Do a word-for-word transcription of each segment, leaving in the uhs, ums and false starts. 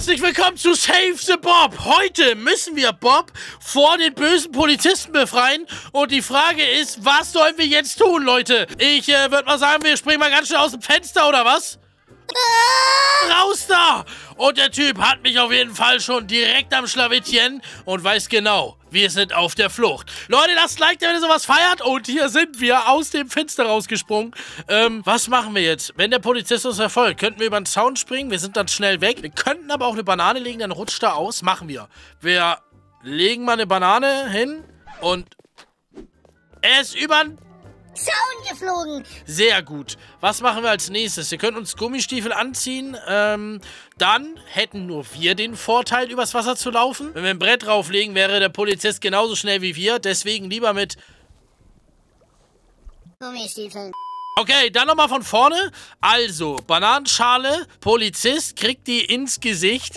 Herzlich willkommen zu Save the Bob. Heute müssen wir Bob vor den bösen Polizisten befreien. Und die Frage ist, was sollen wir jetzt tun, Leute? Ich äh, würde mal sagen, wir springen mal ganz schnell aus dem Fenster, oder was? Raus da! Und der Typ hat mich auf jeden Fall schon direkt am Schlawittchen und weiß genau, wir sind auf der Flucht. Leute, lasst Like, wenn ihr sowas feiert. Und hier sind wir aus dem Fenster rausgesprungen. Ähm, was machen wir jetzt? Wenn der Polizist uns verfolgt, könnten wir über den Zaun springen. Wir sind dann schnell weg. Wir könnten aber auch eine Banane legen, dann rutscht er aus. Machen wir. Wir legen mal eine Banane hin und er ist über den Zaun geflogen. Sehr gut. Was machen wir als nächstes? Wir können uns Gummistiefel anziehen. Ähm, dann hätten nur wir den Vorteil, übers Wasser zu laufen. Wenn wir ein Brett drauflegen, wäre der Polizist genauso schnell wie wir. Deswegen lieber mit Gummistiefeln. Okay, dann nochmal von vorne. Also, Bananenschale, Polizist kriegt die ins Gesicht.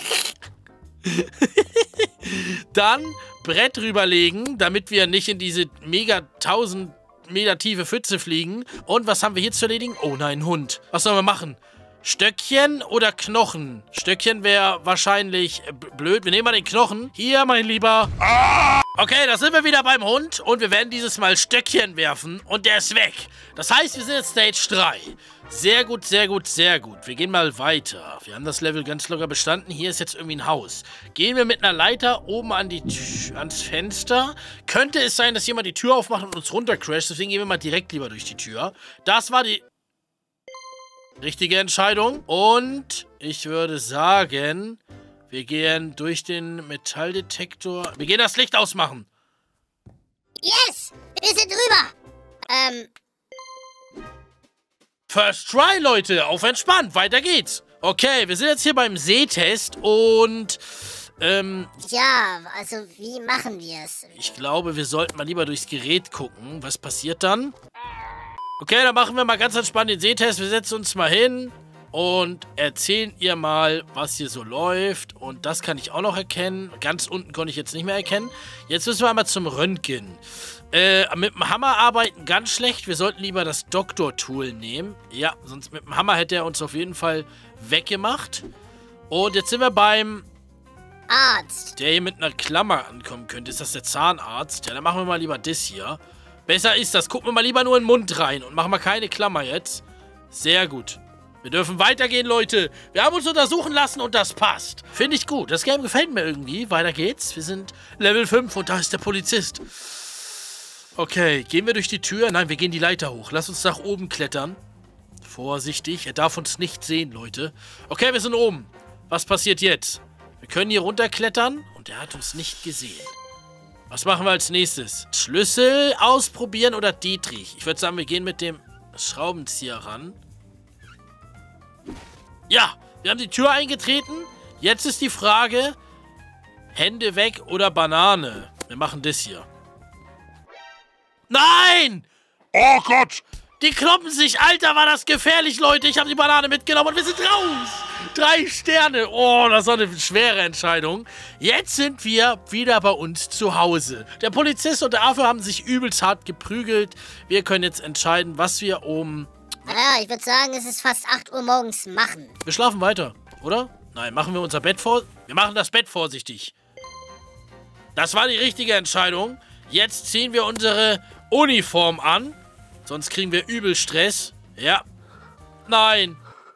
Dann Brett drüberlegen, damit wir nicht in diese mega tausend Meter tiefe Pfütze fliegen. Und was haben wir hier zu erledigen? Oh nein, Hund. Was sollen wir machen? Stöckchen oder Knochen? Stöckchen wäre wahrscheinlich blöd. Wir nehmen mal den Knochen. Hier, mein Lieber. Okay, da sind wir wieder beim Hund. Und wir werden dieses Mal Stöckchen werfen. Und der ist weg. Das heißt, wir sind jetzt Stage drei. Sehr gut, sehr gut, sehr gut. Wir gehen mal weiter. Wir haben das Level ganz locker bestanden. Hier ist jetzt irgendwie ein Haus. Gehen wir mit einer Leiter oben an die Tür, ans Fenster. Könnte es sein, dass jemand die Tür aufmacht und uns runtercrasht. Deswegen gehen wir mal direkt lieber durch die Tür. Das war die richtige Entscheidung. Und ich würde sagen, wir gehen durch den Metalldetektor. Wir gehen das Licht ausmachen. Yes, wir sind drüber. Ähm... First try, Leute. Auf entspannt. Weiter geht's. Okay, wir sind jetzt hier beim Sehtest und, ähm... Ja, also wie machen wir es? ich glaube, wir sollten mal lieber durchs Gerät gucken. Was passiert dann? Okay, dann machen wir mal ganz entspannt den Sehtest. Wir setzen uns mal hin und erzählen ihr mal, was hier so läuft. Und das kann ich auch noch erkennen. Ganz unten konnte ich jetzt nicht mehr erkennen. Jetzt müssen wir einmal zum Röntgen. Äh, mit dem Hammer arbeiten ganz schlecht. Wir sollten lieber das Doktor-Tool nehmen. Ja, sonst mit dem Hammer hätte er uns auf jeden Fall weggemacht. Und jetzt sind wir beim Arzt. der hier mit einer Klammer ankommen könnte. Ist das der Zahnarzt? Ja, dann machen wir mal lieber das hier. Besser ist das. Gucken wir mal lieber nur in den Mund rein und machen mal keine Klammer jetzt. Sehr gut. Wir dürfen weitergehen, Leute. Wir haben uns untersuchen lassen und das passt. Finde ich gut. Das Game gefällt mir irgendwie. Weiter geht's. Wir sind Level fünf und da ist der Polizist. Okay, gehen wir durch die Tür? Nein, wir gehen die Leiter hoch. Lass uns nach oben klettern. Vorsichtig. Er darf uns nicht sehen, Leute. Okay, wir sind oben. Was passiert jetzt? Wir können hier runterklettern und er hat uns nicht gesehen. Was machen wir als nächstes? Schlüssel ausprobieren oder Dietrich? Ich würde sagen, wir gehen mit dem Schraubenzieher ran. Ja, wir haben die Tür eingetreten. Jetzt ist die Frage, Hände weg oder Banane? Wir machen das hier. Nein! Oh Gott! Die kloppen sich. Alter, war das gefährlich, Leute. Ich habe die Banane mitgenommen und wir sind raus. Drei Sterne. Oh, das war eine schwere Entscheidung. Jetzt sind wir wieder bei uns zu Hause. Der Polizist und der Affe haben sich übelst hart geprügelt. Wir können jetzt entscheiden, was wir um... Ja, ich würde sagen, es ist fast acht Uhr morgens machen. Wir schlafen weiter, oder? Nein, machen wir unser Bett vor... Wir machen das Bett vorsichtig. Das war die richtige Entscheidung. Jetzt ziehen wir unsere Uniform an. Sonst kriegen wir übel Stress. Ja. Nein.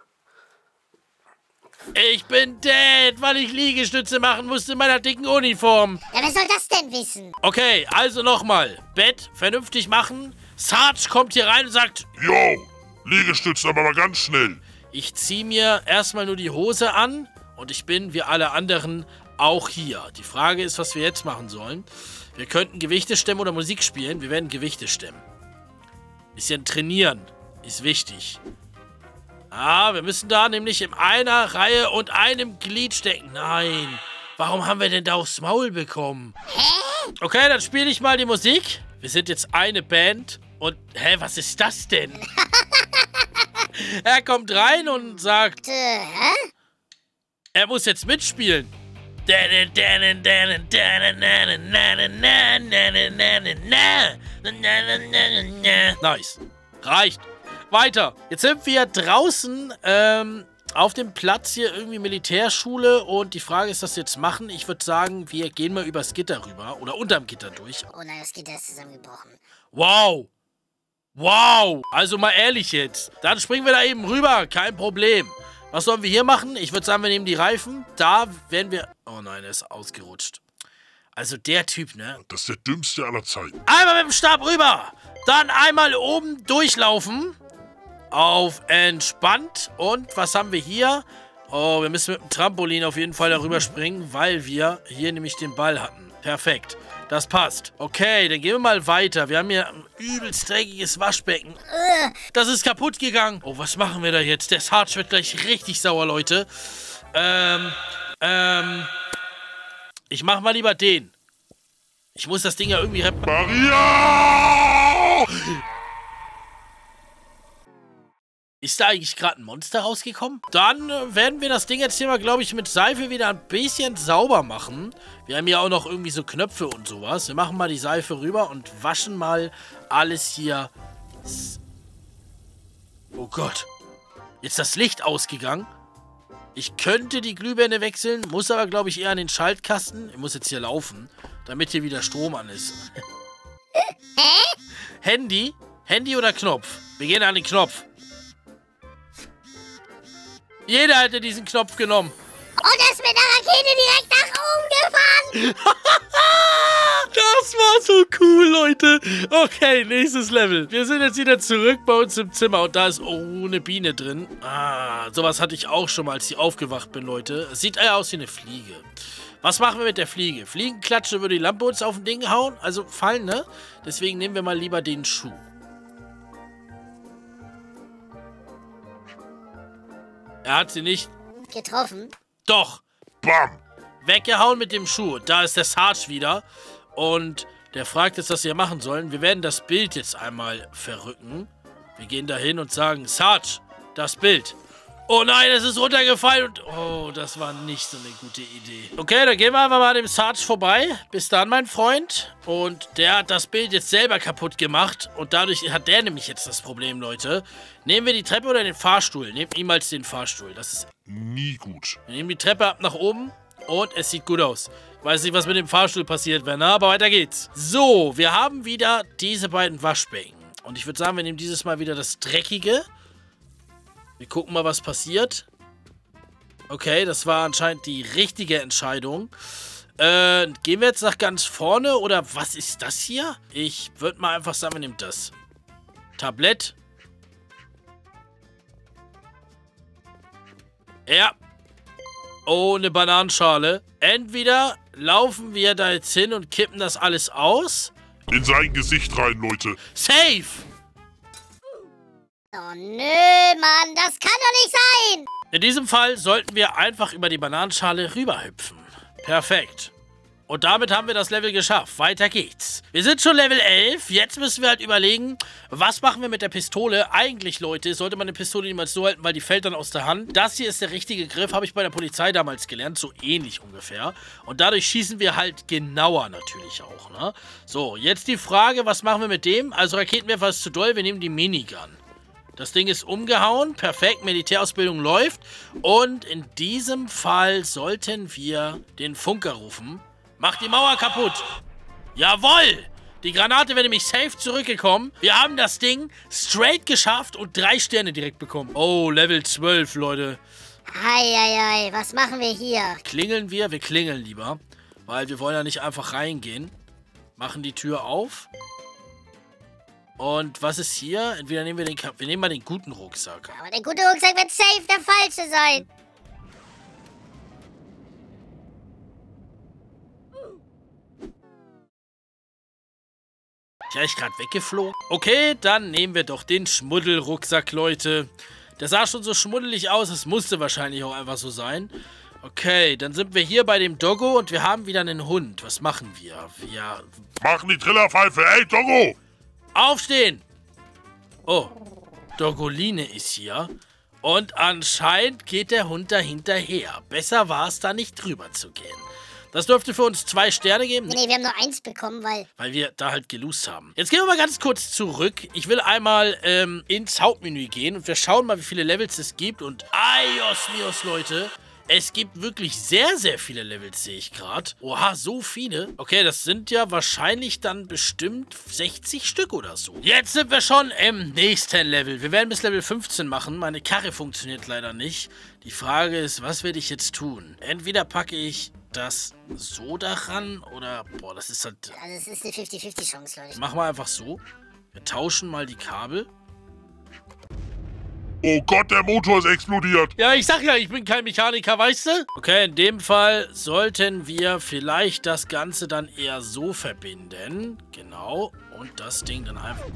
Ich bin dead, weil ich Liegestütze machen musste in meiner dicken Uniform. Ja, wer soll das denn wissen? Okay, also nochmal. Bett vernünftig machen. Sarge kommt hier rein und sagt... Jo, Liegestütze, aber mal ganz schnell. Ich ziehe mir erstmal nur die Hose an und ich bin wie alle anderen auch hier. Die Frage ist, was wir jetzt machen sollen. Wir könnten Gewichte stemmen oder Musik spielen. Wir werden Gewichte stemmen. Bisschen trainieren ist wichtig. Ah, wir müssen da nämlich in einer Reihe und einem Glied stecken. Nein. Warum haben wir denn da aufs Maul bekommen? Hä? Okay, dann spiele ich mal die Musik. Wir sind jetzt eine Band. Und, hä, was ist das denn? Er kommt rein und sagt... Äh, hä? Er muss jetzt mitspielen. Nice. Reicht. Weiter. Jetzt sind wir draußen ähm, auf dem Platz hier irgendwie Militärschule und die Frage ist, was wir jetzt machen. Ich würde sagen, wir gehen mal übers Gitter rüber oder unterm Gitter durch. Oh nein, das Gitter ist zusammengebrochen. Wow. Wow. Also mal ehrlich jetzt. Dann springen wir da eben rüber. Kein Problem. Was sollen wir hier machen? Ich würde sagen, wir nehmen die Reifen. Da werden wir... Oh nein, er ist ausgerutscht. Also der Typ, ne? Das ist der dümmste aller Zeiten. Einmal mit dem Stab rüber. Dann einmal oben durchlaufen. Auf entspannt. Und was haben wir hier? Oh, wir müssen mit dem Trampolin auf jeden Fall darüber springen, weil wir hier nämlich den Ball hatten. Perfekt. Das passt. Okay, dann gehen wir mal weiter. Wir haben hier ein übelst dreckiges Waschbecken. Das ist kaputt gegangen. Oh, was machen wir da jetzt? Der Sarge wird gleich richtig sauer, Leute. Ähm, ähm... Ich mach mal lieber den. Ich muss das Ding ja irgendwie reparieren. Maria! Ist da eigentlich gerade ein Monster rausgekommen? Dann äh, werden wir das Ding jetzt hier mal, glaube ich, mit Seife wieder ein bisschen sauber machen. Wir haben ja auch noch irgendwie so Knöpfe und sowas. Wir machen mal die Seife rüber und waschen mal alles hier. Oh Gott. Jetzt ist das Licht ausgegangen. Ich könnte die Glühbirne wechseln, muss aber, glaube ich, eher an den Schaltkasten. Ich muss jetzt hier laufen, damit hier wieder Strom an ist. Handy? Handy oder Knopf? Wir gehen an den Knopf. Jeder hätte diesen Knopf genommen. Und ist mit der Rakete direkt nach oben gefahren. Das war so cool, Leute. Okay, nächstes Level. Wir sind jetzt wieder zurück bei uns im Zimmer und da ist oh, eine Biene drin. Ah, sowas hatte ich auch schon mal, als ich aufgewacht bin, Leute. Es sieht eher aus wie eine Fliege. Was machen wir mit der Fliege? Fliegenklatsche würde die Lampe uns auf ein Ding hauen, also fallen, ne? Deswegen nehmen wir mal lieber den Schuh. Er hat sie nicht getroffen. Doch. Bam! Weggehauen mit dem Schuh. Da ist der Sarge wieder. Und der fragt jetzt, was wir machen sollen. Wir werden das Bild jetzt einmal verrücken. Wir gehen da hin und sagen, Sarge, das Bild. Oh nein, es ist runtergefallen und... Oh, das war nicht so eine gute Idee. Okay, dann gehen wir einfach mal an dem Sarge vorbei. Bis dann, mein Freund. Und der hat das Bild jetzt selber kaputt gemacht. Und dadurch hat der nämlich jetzt das Problem, Leute. Nehmen wir die Treppe oder den Fahrstuhl? Nehmt niemals den Fahrstuhl. Das ist... Nie gut. Wir nehmen die Treppe ab nach oben. Und es sieht gut aus. Ich weiß nicht, was mit dem Fahrstuhl passiert wäre, aber weiter geht's. So, wir haben wieder diese beiden Waschbecken. Und ich würde sagen, wir nehmen dieses Mal wieder das Dreckige. Wir gucken mal, was passiert. Okay, das war anscheinend die richtige Entscheidung. Äh, gehen wir jetzt nach ganz vorne oder was ist das hier? Ich würde mal einfach sagen, wir nehmen das. Tablett. Ja. Oh, eine Bananenschale. Entweder laufen wir da jetzt hin und kippen das alles aus. In sein Gesicht rein, Leute. Safe! Oh nö, Mann, das kann doch nicht sein. In diesem Fall sollten wir einfach über die Bananenschale rüberhüpfen. Perfekt. Und damit haben wir das Level geschafft. Weiter geht's. Wir sind schon Level elf. Jetzt müssen wir halt überlegen, was machen wir mit der Pistole? Eigentlich, Leute, sollte man eine Pistole niemals so halten, weil die fällt dann aus der Hand. Das hier ist der richtige Griff, habe ich bei der Polizei damals gelernt. So ähnlich ungefähr. Und dadurch schießen wir halt genauer natürlich auch, ne? So, jetzt die Frage, was machen wir mit dem? Also Raketenwerfer ist zu doll, wir nehmen die Minigun. Das Ding ist umgehauen. Perfekt, Militärausbildung läuft. Und in diesem Fall sollten wir den Funker rufen. Mach die Mauer kaputt. Jawoll! Die Granate wäre nämlich safe zurückgekommen. Wir haben das Ding straight geschafft und drei Sterne direkt bekommen. Oh, Level zwölf, Leute. Eieiei, was machen wir hier? Klingeln wir? Wir klingeln lieber. Weil wir wollen ja nicht einfach reingehen. Machen die Tür auf. Und was ist hier? Entweder nehmen wir den... Ka wir nehmen mal den guten Rucksack. Aber der gute Rucksack wird safe der falsche sein. Ja, ich gerade weggeflogen. Okay, dann nehmen wir doch den Schmuddelrucksack, Leute. Der sah schon so schmuddelig aus, es musste wahrscheinlich auch einfach so sein. Okay, dann sind wir hier bei dem Doggo und wir haben wieder einen Hund. Was machen wir? Wir... Machen die Trillerpfeife. Ey, Doggo! Aufstehen! Oh, Doggoline ist hier. Und anscheinend geht der Hund da hinterher. Besser war es, da nicht drüber zu gehen. Das dürfte für uns zwei Sterne geben. Nee, wir haben nur eins bekommen, weil... Weil wir da halt gelost haben. Jetzt gehen wir mal ganz kurz zurück. Ich will einmal ähm, ins Hauptmenü gehen und wir schauen mal, wie viele Levels es gibt. Und aios mios, Leute. Es gibt wirklich sehr, sehr viele Levels, sehe ich gerade. Oha, so viele. Okay, das sind ja wahrscheinlich dann bestimmt sechzig Stück oder so. Jetzt sind wir schon im nächsten Level. Wir werden bis Level fünfzehn machen. Meine Karre funktioniert leider nicht. Die Frage ist, was werde ich jetzt tun? Entweder packe ich das so daran oder... Boah, das ist halt... Also es ist eine fünfzig fünfzig Chance, Leute. Machen wir einfach so. Wir tauschen mal die Kabel. Oh Gott, der Motor ist explodiert. Ja, ich sag ja, ich bin kein Mechaniker, weißt du? Okay, in dem Fall sollten wir vielleicht das Ganze dann eher so verbinden. Genau. Und das Ding dann einfach...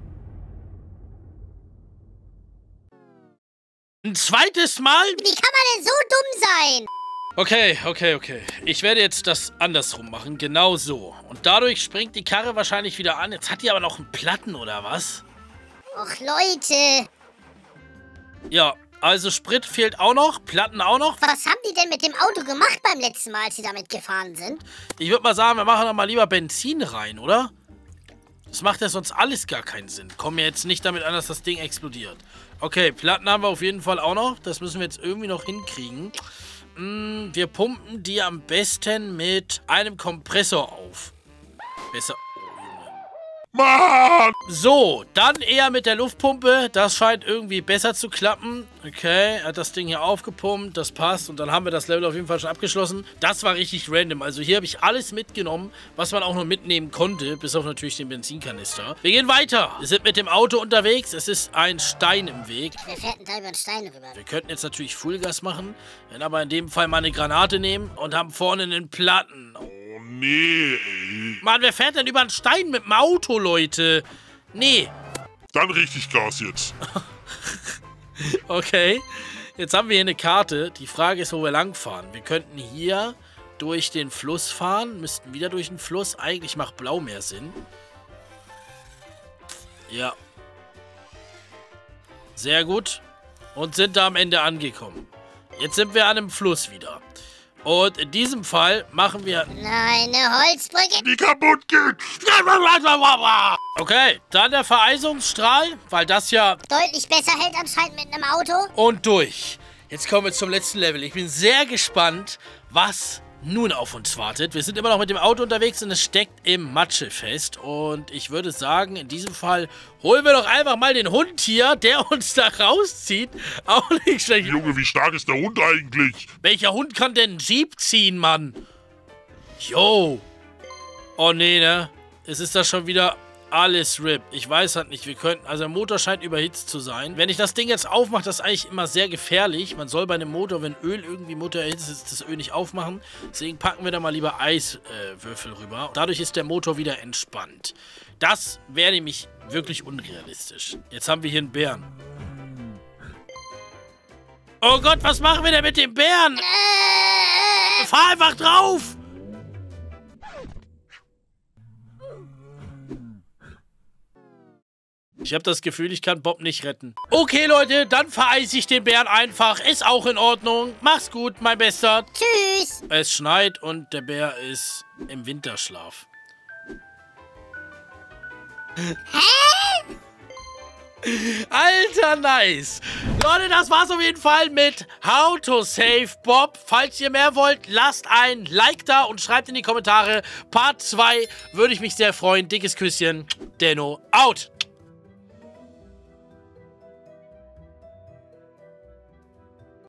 Ein zweites Mal? Wie kann man denn so dumm sein? Okay, okay, okay. Ich werde jetzt das andersrum machen. Genau so. Und dadurch springt die Karre wahrscheinlich wieder an. Jetzt hat die aber noch einen Platten, oder was? Och, Leute. Ja, also Sprit fehlt auch noch, Platten auch noch. Was haben die denn mit dem Auto gemacht beim letzten Mal, als sie damit gefahren sind? Ich würde mal sagen, wir machen doch mal lieber Benzin rein, oder? Das macht ja sonst alles gar keinen Sinn. Kommen wir jetzt nicht damit an, dass das Ding explodiert. Okay, Platten haben wir auf jeden Fall auch noch. Das müssen wir jetzt irgendwie noch hinkriegen. Mm, wir pumpen die am besten mit einem Kompressor auf. Besser... Mann! So, dann eher mit der Luftpumpe. Das scheint irgendwie besser zu klappen. Okay, er hat das Ding hier aufgepumpt. Das passt. Und dann haben wir das Level auf jeden Fall schon abgeschlossen. Das war richtig random. Also hier habe ich alles mitgenommen, was man auch noch mitnehmen konnte. Bis auf natürlich den Benzinkanister. Wir gehen weiter. Wir sind mit dem Auto unterwegs. Es ist ein Stein im Weg. Wer fährt denn da über den Stein rüber? Wir könnten jetzt natürlich Fullgas machen. Werden aber in dem Fall mal eine Granate nehmen. Und haben vorne einen Platten. Oh nee, ey. Mann, wer fährt denn über einen Stein mit dem Auto, Leute? Nee. Dann richtig Gas jetzt. Okay, jetzt haben wir hier eine Karte. Die Frage ist, wo wir langfahren. Wir könnten hier durch den Fluss fahren, müssten wieder durch den Fluss. Eigentlich macht Blau mehr Sinn. Ja. Sehr gut. Und sind da am Ende angekommen. Jetzt sind wir an einem Fluss wieder. Und in diesem Fall machen wir... Nein, eine Holzbrücke. Die kaputt geht. Okay, dann der Vereisungsstrahl, weil das ja... Deutlich besser hält anscheinend mit einem Auto. Und durch. Jetzt kommen wir zum letzten Level. Ich bin sehr gespannt, was nun auf uns wartet. Wir sind immer noch mit dem Auto unterwegs und es steckt im Matsche fest. Und ich würde sagen, in diesem Fall holen wir doch einfach mal den Hund hier, der uns da rauszieht. Auch nicht schlecht. Junge, wie stark ist der Hund eigentlich? Welcher Hund kann denn einen Jeep ziehen, Mann? Jo. Oh nee, ne? Es ist das schon wieder... Alles R I P. Ich weiß halt nicht, wir könnten... Also der Motor scheint überhitzt zu sein. Wenn ich das Ding jetzt aufmache, das ist eigentlich immer sehr gefährlich. Man soll bei einem Motor, wenn Öl irgendwie Motor erhitzt ist, das Öl nicht aufmachen. Deswegen packen wir da mal lieber Eiswürfel äh, rüber. Dadurch ist der Motor wieder entspannt. Das wäre nämlich wirklich unrealistisch. Jetzt haben wir hier einen Bären. Oh Gott, was machen wir denn mit dem Bären? Äh, Fahr einfach drauf! Ich habe das Gefühl, ich kann Bob nicht retten. Okay, Leute, dann vereise ich den Bären einfach. Ist auch in Ordnung. Mach's gut, mein Bester. tschüss. Es schneit und der Bär ist im Winterschlaf. Hä? Alter, nice. Leute, das war's auf jeden Fall mit How to Save Bob. Falls ihr mehr wollt, lasst ein Like da und schreibt in die Kommentare. Part zwei würde ich mich sehr freuen. Dickes Küsschen. Denno out.